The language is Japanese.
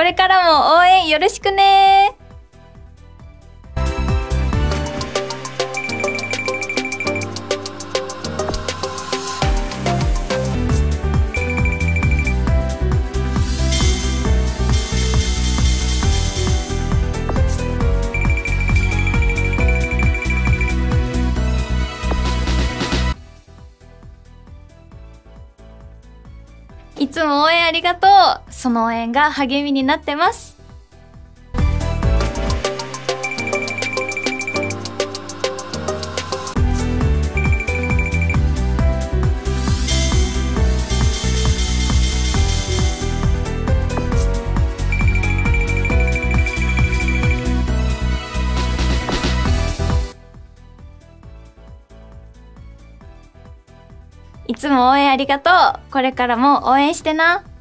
これからも応援よろしくね。いつも応援ありがとう。その応援が励みになってます。いつも応援ありがとう。これからも応援してな。